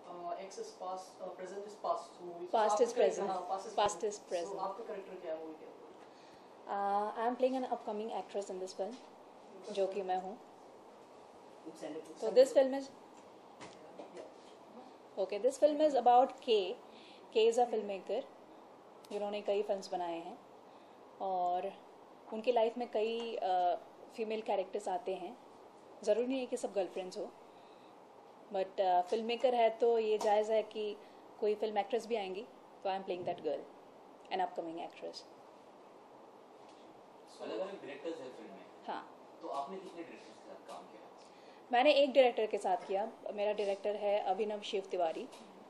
X is past, present is past. So Past is present. Past is So present. आपका character क्या है movie के अंदर? I am playing an upcoming actress in this film, जो कि मैं हूँ. So this film is okay. This film is about K. K is a filmmaker, जिन्होंने कई फिल्म्स बनाए हैं और उनकी लाइफ में कई फीमेल कैरेक्टर्स आते हैं. ज़रूरी नहीं है कि सब गर्लफ्रेंड्स हो, बट फिल्म मेकर है तो ये जायज़ है कि कोई फिल्म एक्ट्रेस भी आएंगी. तो I am playing that girl, an upcoming actress. अलग-अलग डायरेक्टर्स हैं फिल्म में. हाँ. तो आपने कितने डायरेक्टर्स के साथ काम किया? मैंने एक डायरेक्टर के साथ किया. मेरा डायरेक्टर है Abhinav Shiv Tiwari.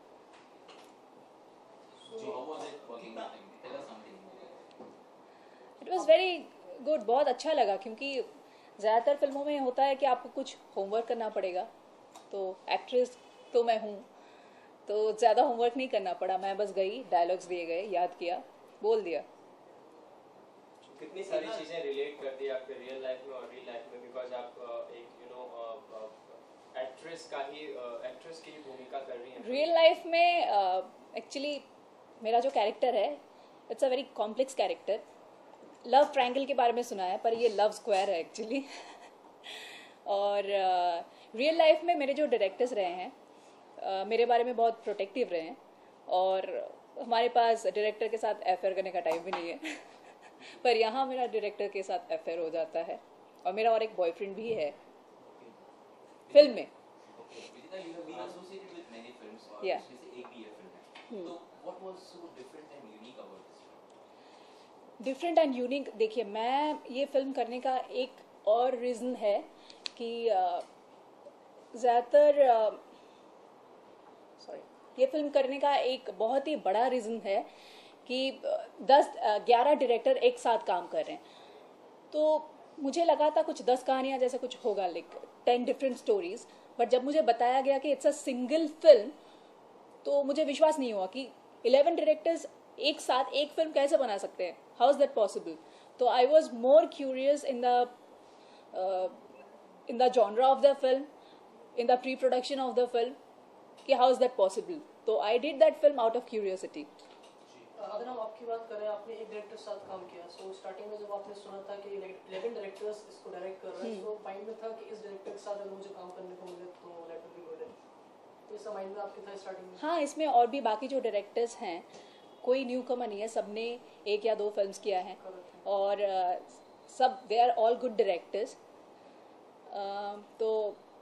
It was very good. बहुत अच्छा लगा क्योंकि ज़्यादातर फिल्मों में होता है कि आपको कुछ होमवर्क करना पड़ेगा. तो एक्ट्रेस तो मैं हूँ तो ज़्यादा होमवर्क नहीं करना पड़ा. मैं बस गई, डायलॉग्स दिए गए, याद किया, बोल दिया. कितनी सारी चीज़ें रिलेट करती है आपके रियल लाइफ में और रियल लाइफ में, बिकॉज आप एक एक्ट्रेस की भूमिका कर रही हैं. रियल लाइफ में एक्चुअली मेरा जो कैरेक्टर है it's a very complex character. Love triangle के बारे में सुना है पर ये लव स्क्वायर है एक्चुअली. और रियल लाइफ में मेरे जो डायरेक्टर्स रहे हैं मेरे बारे में बहुत प्रोटेक्टिव रहे हैं और हमारे पास डायरेक्टर के साथ अफेयर करने का टाइम भी नहीं है. पर यहाँ मेरा डायरेक्टर के साथ अफेयर हो जाता है और मेरा और एक बॉयफ्रेंड भी है फिल्म में. Different and unique. देखिए, मैं ये फिल्म करने का एक और रीज़न है कि ज़्यादातर ये फिल्म करने का एक बहुत ही बड़ा रीज़न है कि 10-11 डायरेक्टर एक साथ काम कर रहे हैं. तो मुझे लगा था कुछ 10 कहानियाँ जैसे कुछ होगा, लाइक 10 डिफरेंट स्टोरीज. बट जब मुझे बताया गया कि इट्स अ सिंगल फिल्म तो मुझे विश्वास नहीं हुआ कि 11 डायरेक्टर्स एक साथ एक फिल्म कैसे बना सकते हैं. How is that possible? तो I was more curious in the genre of the film, in the pre production of the film कि हाउ इज दैट पॉसिबल. तो I did that film out of curiosity. अगर हम आपकी बात करें, आपने एक डायरेक्टर के साथ काम किया. सो स्टार्टिंग में जब आपने सुना था कि 11 डायरेक्टर्स इसको डायरेक्ट कर रहे हैं, तो माइंड में था कि इस डायरेक्टर के साथ अगर मुझे काम करने को मिले तो लेट मी गो. तो इस माइंड में आपके था स्टार्टिंग में? हाँ, इसमें और भी बाकी जो डायरेक्टर्स हैं कोई न्यू कमर नहीं है. सबने 1 या 2 फिल्म्स किया है और सब they are all good directors. तो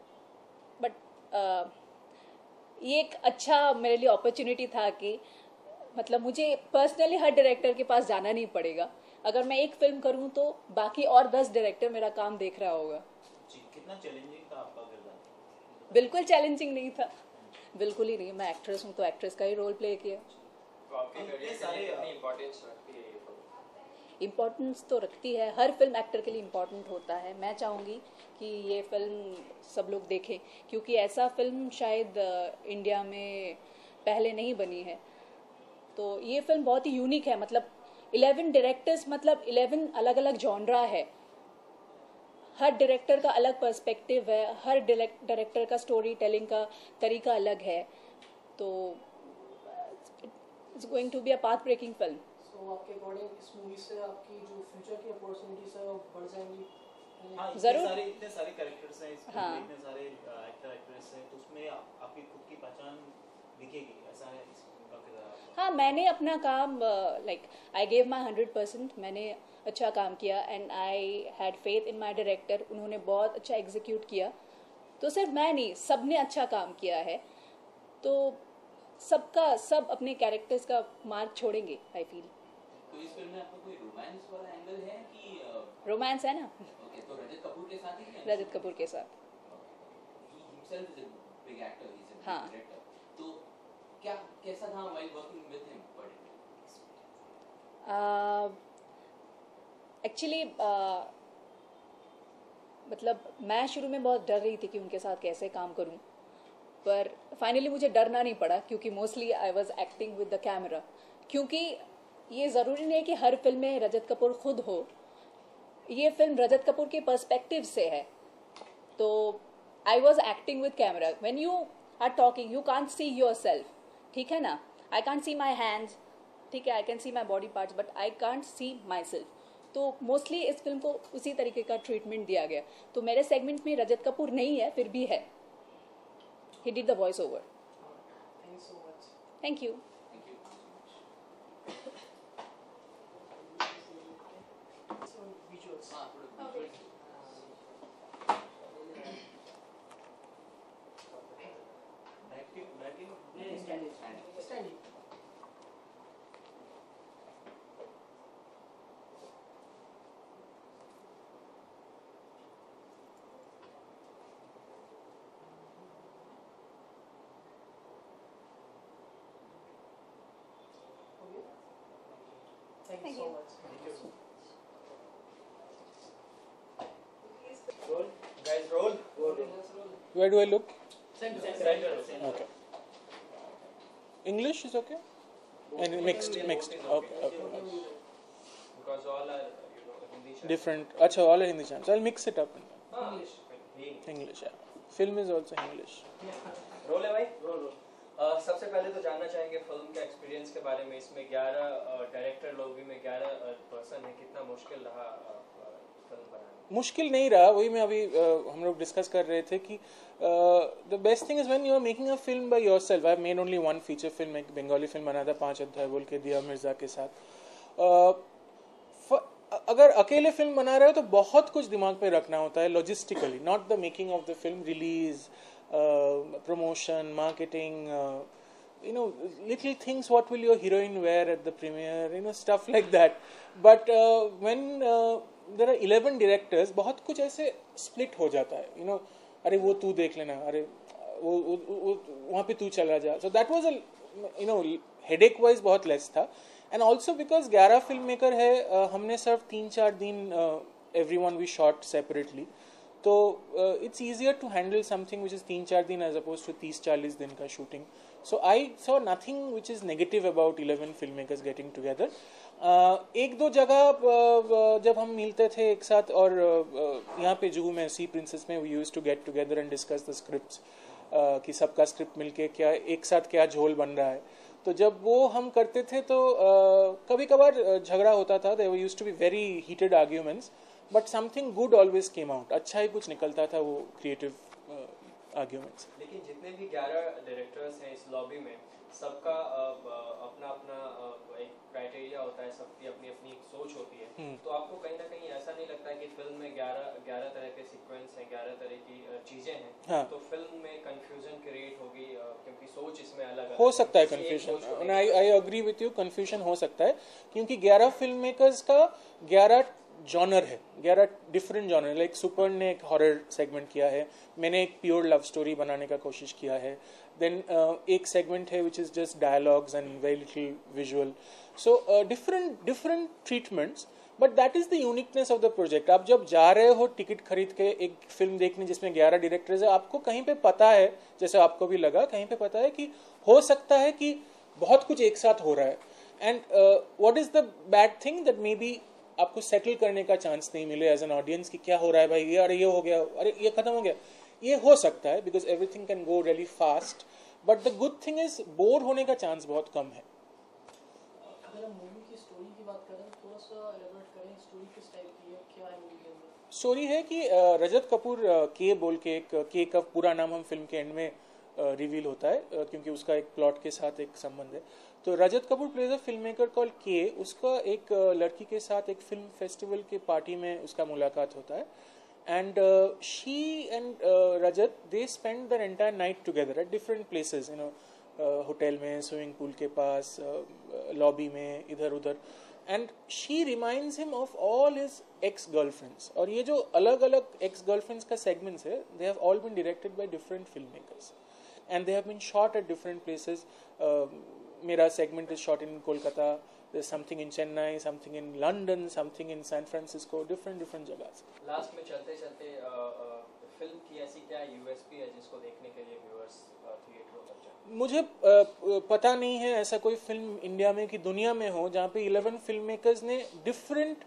बट ये एक अच्छा मेरे लिए अपॉर्चुनिटी था कि मतलब मुझे पर्सनली हर डायरेक्टर के पास जाना नहीं पड़ेगा. अगर मैं एक फिल्म करूं तो बाकी और 10 डायरेक्टर मेरा काम देख रहा होगा. कितना चैलेंजिंग था आपका किरदार? बिल्कुल चैलेंजिंग नहीं था, बिल्कुल ही नहीं. मैं एक्ट्रेस हूं तो एक्ट्रेस का ही रोल प्ले किया. तो आपके करियर में कितनी इंपॉर्टेंस रखती है ये फिल्म? इम्पोर्टेंस तो रखती है, हर फिल्म एक्टर के लिए इम्पोर्टेंट होता है. मैं चाहूँगी कि ये फिल्म सब लोग देखें क्योंकि ऐसा फिल्म शायद इंडिया में पहले नहीं बनी है. तो ये फिल्म बहुत ही यूनिक है. मतलब 11 डायरेक्टर्स, मतलब 11 अलग अलग जॉनरा है. हर डायरेक्टर का अलग पर्सपेक्टिव है, हर डायरेक्टर का स्टोरी टेलिंग का तरीका अलग है. तो it's going to be a path breaking film. So आपके अकॉर्डिंग इस मूवी से आपकी जो फ्यूचर की अपॉर्चुनिटीज है वो बढ़ जाएंगी? जरूर. इतने सारे कैरेक्टर्स हैं इसमें. हाँ. इतने सारे एक्टर एक्ट्रेस हैं, तो उसमें आपकी खुद की पहचान दिखेगी. ऐसा है इसका किरदार? हाँ, मैंने अपना काम लाइक आई गेव माई 100%. मैंने अच्छा काम किया and I had faith in my director. उन्होंने बहुत अच्छा एग्जीक्यूट किया. तो सिर्फ मैं नहीं, सब ने अच्छा काम किया है. तो सब अपने कैरेक्टर्स का मार्क छोड़ेंगे आई फील. तो इस फिल्म में आपका कोई रोमांस वाला एंगल है कि? रोमांस है ना. ओके, तो रजत कपूर के साथ ही? रजत कपूर के साथ. Himself is a big actor, he is a हाँ. डायरेक्टर. तो कैसा था while working with him? Actually मतलब मैं शुरू में बहुत डर रही थी कि उनके साथ कैसे काम करूं, पर फाइनली मुझे डरना नहीं पड़ा क्योंकि mostly I was acting with the camera. क्योंकि ये ज़रूरी नहीं है कि हर फिल्म में रजत कपूर खुद हो. ये फिल्म रजत कपूर के पर्सपेक्टिव से है. तो I was acting with camera. When you are talking, you can't see yourself. ठीक है ना? I can't see my hands. ठीक है, I can see my body parts, but I can't see myself. तो मोस्टली इस फिल्म को उसी तरीके का ट्रीटमेंट दिया गया. तो मेरे सेगमेंट में रजत कपूर नहीं है, फिर भी है. He did the voice over. Thank you so much. Thank you. So visuals. Okay. Standing. Thank you so much. Roll. Guys, roll. Where do I look? Center. Okay. English is okay? And mixed. Okay. Because all are, Hindi channels. Different. Acha, all are Hindi channels. I'll mix it up. English. English, yeah. Film is also English. Role है भाई. Role. सबसे पहले तो जानना चाहेंगे film के experience के बारे में. इसमें 11 डायरेक्टर लोग भी में 11 पर्सन है. कितना मुश्किल रहा फिल्म बनाना? मुश्किल नहीं रहा. वही मैं अभी हम लोग डिस्कस कर रहे थे कि the best thing is when you are making a film by yourself. I have made only one feature film. एक बंगाली फिल्म बना था 5 अध्याय बोल के दिया मिर्जा के साथ. अगर अकेले फिल्म बना रहे हो तो बहुत कुछ दिमाग पे रखना होता है logistically. Not the making of the film, release, promotion, marketing, little things. What will your heroine wear at the premiere? Stuff like that. But when there are 11 directors, बहुत कुछ ऐसे split हो जाता है. अरे वो तू देख लेना, अरे वो वहाँ पे तू चला जा. So that was a headache wise बहुत less था. And also because 11 film maker है, हमने सिर्फ 3-4 दिन everyone we shot separately. तो it's easier to handle something which is 3-4 दिन as opposed to 30-40 दिन का shooting. So I saw nothing which is negative about 11 filmmakers getting together. एक दो जगह जब हम मिलते थे एक साथ, और यहाँ पे जुहू में सी प्रिंसेस में we used to get together and discuss the scripts, कि सबका स्क्रिप्ट मिलके क्या एक साथ क्या झोल बन रहा है. तो जब वो हम करते थे तो कभी कभार झगड़ा होता था. There used to be very heated arguments. But something good always came out. अच्छा ही कुछ निकलता था वो creative arguments. लेकिन जितने भी 11 डायरेक्टर्स हैं इस लॉबी में, सबका अपना अपना एक क्राइटेरिया होता है, सबकी अपनी अपनी एक सोच होती है. तो आपको कहीं ना कहीं ऐसा नहीं लगता है कि फिल्म में 11 तरह के सीक्वेंस हैं, 11 तरह की चीजें हैं, हाँ. तो फिल्म में कंफ्यूजन क्रिएट होगी क्योंकि सोच इसमें अलग हो सकता है confusion. I agree with you, confusion हो सकता है क्योंकि 11 फिल्म मेकर्स का 11 जॉनर है, 11 डिफरेंट जॉनर. लाइक सुपर ने एक हॉरर सेगमेंट किया है, मैंने एक प्योर लव स्टोरी बनाने का कोशिश किया है. देन एक सेगमेंट है which is just dialogues and very little visual. So different treatments, but that is the uniqueness of the project. आप जब जा रहे हो टिकट खरीद के एक फिल्म देखने जिसमें 11 डायरेक्टर्स है, आपको कहीं पे पता है, जैसे आपको भी लगा, कहीं पे पता है कि हो सकता है कि बहुत कुछ एक साथ हो रहा है. And what is the bad thing that may be आपको सेटल करने का चांस नहीं मिले एज एन ऑडियंस कि क्या हो रहा है भाई, ये अरे ये हो गया, अरे ये खत्म हो गया. ये हो सकता है because everything can go really fast. But the good thing is bore होने का चांस बहुत कम है. अगर हम मूवी की स्टोरी की बात करें, थोड़ा सा एलेबोरेट करें. स्टोरी किस टाइप की है, क्या है मूवी के अंदर? स्टोरी है कि रजत कपूर के बोल के एक के का पूरा नाम हम फिल्म के एंड में रिवील होता है क्योंकि उसका एक प्लॉट के साथ एक संबंध है. तो Rajat Kapoor plays a film maker called K. उसका एक लड़की के साथ एक फिल्म फेस्टिवल के पार्टी में उसका मुलाकात होता है. And she and Rajat they spend their entire night together at different places, hotel में, स्विमिंग पूल के पास, लॉबी में, इधर उधर. And she reminds him of all his ex girlfriends. और ये जो अलग अलग एक्स गर्लफ्रेंड्स का सेगमेंट्स है, they have all been directed by different film makers and they have been shot at different places. Mera segment is shot in Kolkata. There's something in Chennai, something in London, something in San Francisco, different जगह. Last में चलते चलते film की ऐसी क्या USP है जिसको देखने के लिए व्यूअर्स थिएटरों में जाएं? मुझे पता नहीं है ऐसा कोई फिल्म इंडिया में कि दुनिया में हो जहाँ पे 11 फिल्म मेकर्स ने डिफरेंट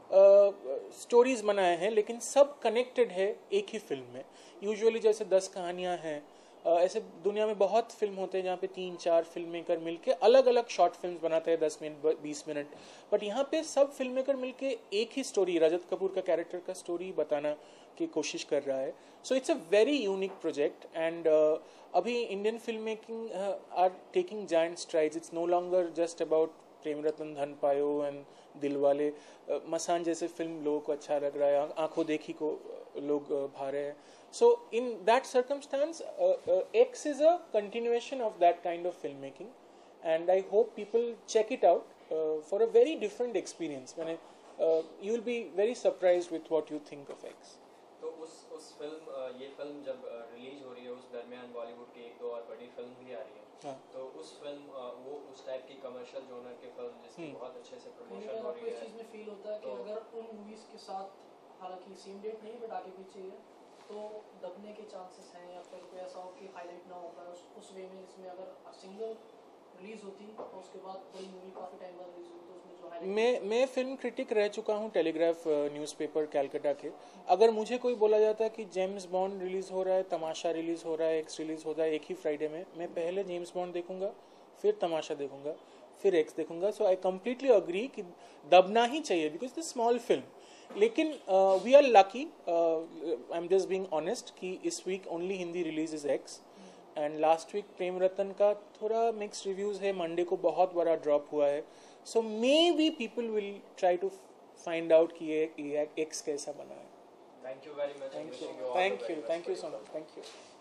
स्टोरीज बनाए हैं लेकिन सब कनेक्टेड है एक ही फिल्म में. यूजुअली जैसे 10 कहानियां हैं, ऐसे दुनिया में बहुत फिल्म होते हैं जहाँ पे 3-4 फिल्म मेकर मिलके अलग अलग शॉर्ट फिल्म्स बनाते हैं 10 मिनट 20 मिनट, बट यहाँ पे सब फिल्म मेकर मिलके एक ही स्टोरी, रजत कपूर का कैरेक्टर का स्टोरी बताना की कोशिश कर रहा है. So it's a very unique project and अभी Indian film making are taking giant strides. It's no longer just about Prem Ratan Dhan Payo and Dilwale. मसान जैसे फिल्म लोगों को अच्छा लग रहा है, आंखों देखी को लोग भा रहे हैं. So in that circumstance, X is a continuation of that kind of filmmaking, and I hope people check it out for a very different experience. When you will be very surprised with what you think of X. तो उस film ये film जब release हो रही है उस दरमियान बॉलीवुड की 1-2 और बड़ी फिल्म भी आ रही है. हाँ. तो उस फिल्म वो उस टाइप की कमर्शियल जोनर की फिल्म जिसकी बहुत अच्छे से प्रमोशन हो रही है. इस चीज में फील होता है कि अगर उन मूवीज के साथ, हालांकि सेम डेट नहीं बट आगे पीछे है, तो दबने के चांसेस हैं या फिर कोई ऐसा हो कि हाईलाइट ना हो पाए उस वे में. इसमें अगर सिंगल रिलीज होती और उसके बाद कोई मूवी काफ़ी टाइम बाद रिलीज होती तो उसमें जो हाईलाइट. मैं फिल्म क्रिटिक रह चुका हूँ टेलीग्राफ न्यूज़पेपर कैलकाटा के. अगर मुझे कोई बोला जाता है कि जेम्स बॉन्ड रिलीज़ हो रहा है, तमाशा रिलीज़ हो रहा है, एक्स रिलीज़ हो रहा है एक ही फ्राइडे में, मैं पहले जेम्स बॉन्ड देखूंगा, फिर तमाशा देखूंगा, फिर एक्स देखूंगा. सो आई कम्प्लीटली अग्री कि दबना ही चाहिए बिकॉज द स्मॉल फिल्म. लेकिन we are lucky, I am just being honest, कि इस week only Hindi release is X and last week Prem Ratan का थोड़ा मिक्स्ड रिव्यूज है, मंडे को बहुत बड़ा ड्रॉप हुआ है. So may be people will try to find out कि ये एक्स कैसा बना है. Thank you very much. Thank you so much. Thank you.